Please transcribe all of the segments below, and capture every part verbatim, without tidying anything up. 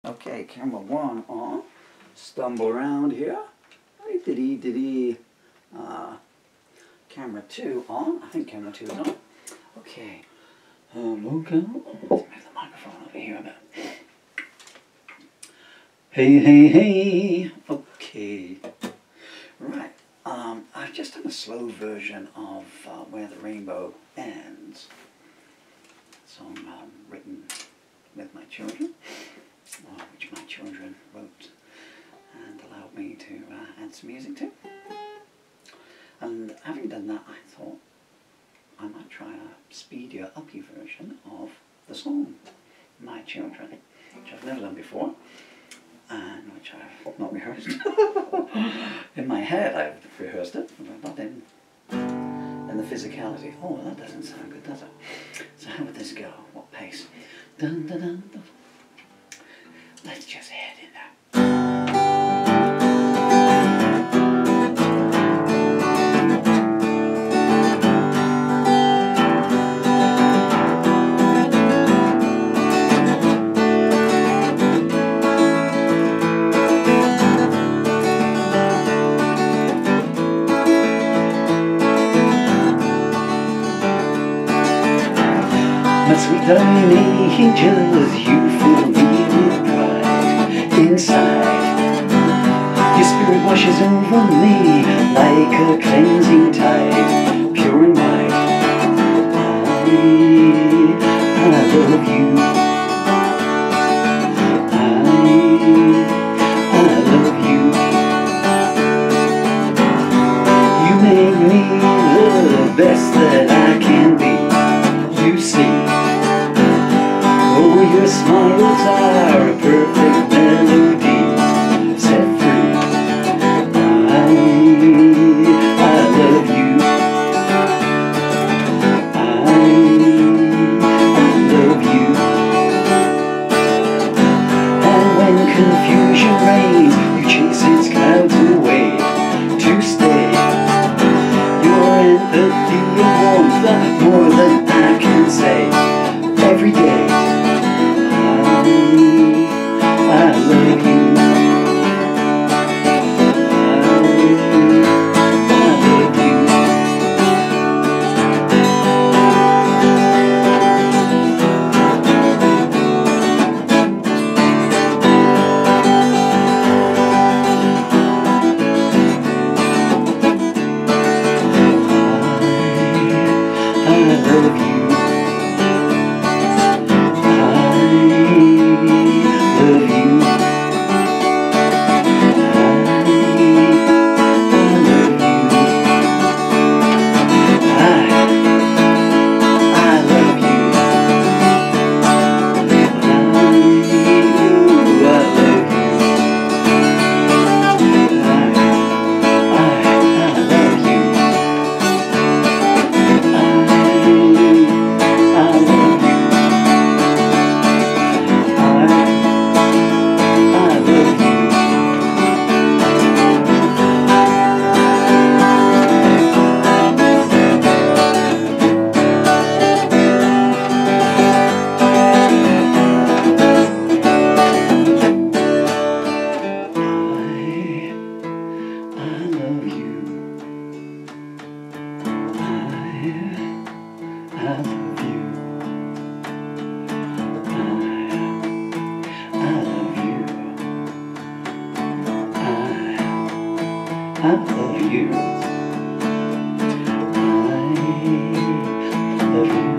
Okay, camera one on. Stumble around here. Diddy diddy. Uh, camera two on. I think camera two is on. Okay. Um, okay. Let's move the microphone over here a bit. Hey, hey, hey. Okay. Right. Um, I've just done a slow version of uh, Where the Rainbow Ends. A song um, written with my children, uh, which my children wrote and allowed me to uh, add some music to. And having done that, I thought I might try a speedier, uppy version of the song, My Children, which I've never done before, and which I've not rehearsed. In my head I've rehearsed it, but not in, in the physicality. Oh, that doesn't sound good, does it? So how would this go? What pace? Dun, dun, dun, dun. Let's just head in there. My sweet darling angels, you fill me with pride inside. Your spirit washes over me like a cleansing tide, pure and white. I, I love you. I, I love you. You make me the best that I can be. You see, oh, your smiles are a perfect melody, set free. I, I love you. I, I love you. And when confusion reigns, you chase its clouds away to stay. Your empathy and warmth, more than I can say. Every day I, I love you. I love you. I love you.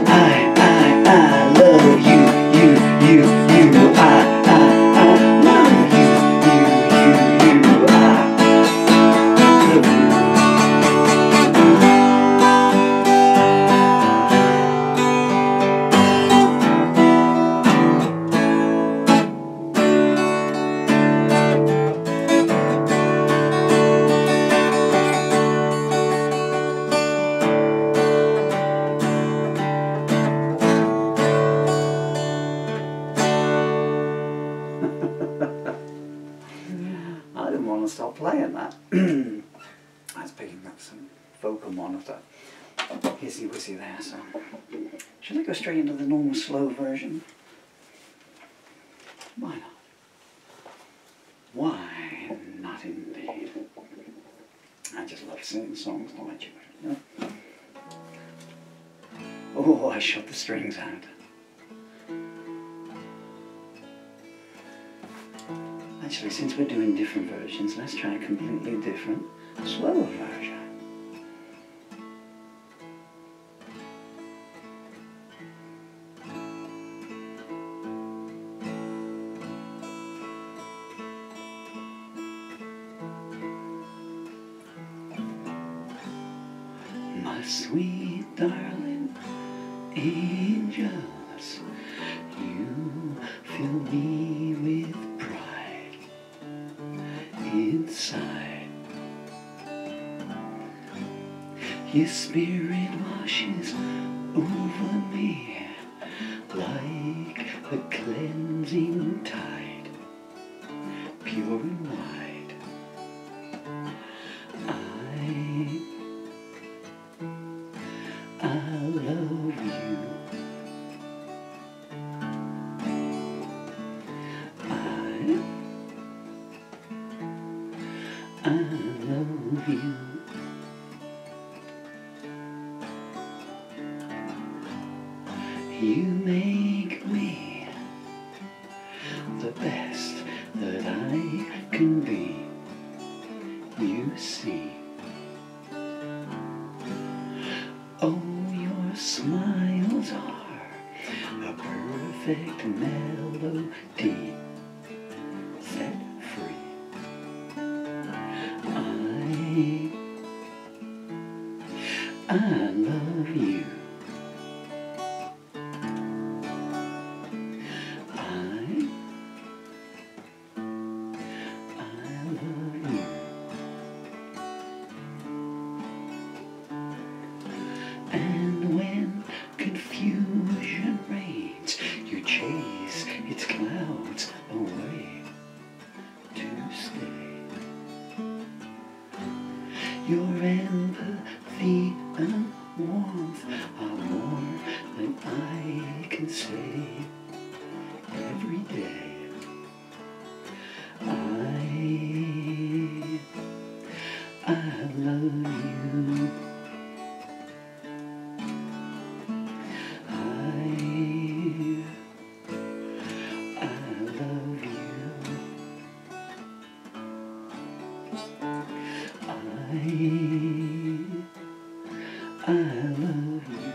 You, you, you, I, I, I love vocal monitor. Hissy wissy there, so. Should I go straight into the normal slow version? Why not? Why not indeed? I just love singing songs to my children, you know? Oh, I shut the strings out. Actually, since we're doing different versions, let's try a completely different, slower version. My sweet darling angels, you fill me with pride inside. Your spirit washes over me like a cleansing tide, pure and wide. I I love you. I, I love you. You make me the best that I can be. You see. Oh, your smiles are a perfect melody set free. I, I love you. I, I love you. And when confusion reigns, you chase its clouds away to stay. Your empathy and warmth are more than I can say every day. I, I love you. I, I love you.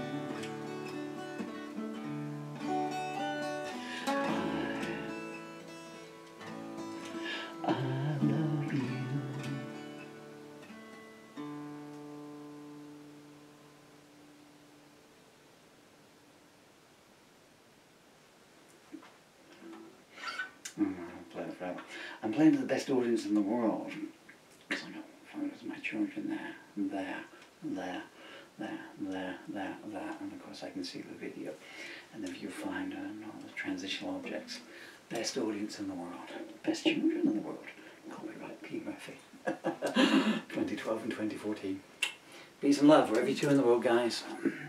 I, I love you. Oh, I'm playing forever. I'm playing to the best audience in the world. Because I got photos of my children there, there, there, there, there, there, there, and of course I can see the video and the viewfinder and all the transitional objects. Best audience in the world, best children in the world. Copyright P. Murphy. twenty twelve and twenty fourteen. Peace and love wherever you two in the world, guys.